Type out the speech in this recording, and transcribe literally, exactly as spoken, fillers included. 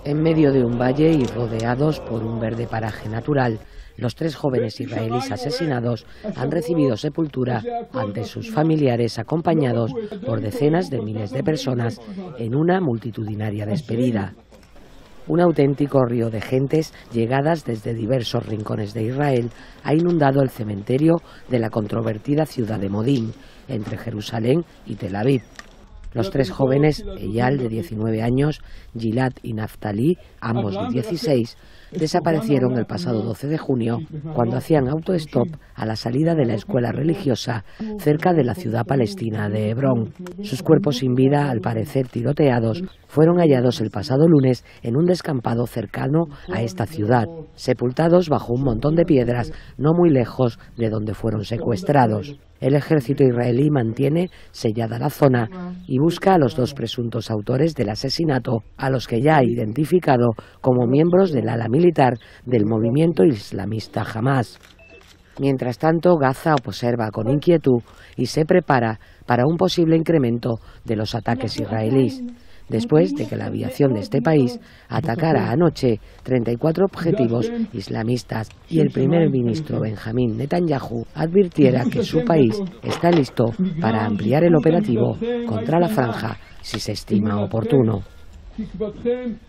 En medio de un valle y rodeados por un verde paraje natural, los tres jóvenes israelíes asesinados han recibido sepultura ante sus familiares, acompañados por decenas de miles de personas en una multitudinaria despedida. Un auténtico río de gentes, llegadas desde diversos rincones de Israel, ha inundado el cementerio de la controvertida ciudad de Modín, entre Jerusalén y Tel Aviv. Los tres jóvenes, Eyal, de diecinueve años, Gilad y Naftali, ambos de dieciséis, desaparecieron el pasado doce de junio cuando hacían autostop a la salida de la escuela religiosa cerca de la ciudad palestina de Hebrón. Sus cuerpos sin vida, al parecer tiroteados, fueron hallados el pasado lunes en un descampado cercano a esta ciudad, sepultados bajo un montón de piedras no muy lejos de donde fueron secuestrados. El ejército israelí mantiene sellada la zona y busca a los dos presuntos autores del asesinato, a los que ya ha identificado como miembros del ala militar del movimiento islamista Hamás. Mientras tanto, Gaza observa con inquietud y se prepara para un posible incremento de los ataques israelíes, después de que la aviación de este país atacara anoche treinta y cuatro objetivos islamistas y el primer ministro Benjamín Netanyahu advirtiera que su país está listo para ampliar el operativo contra la franja si se estima oportuno.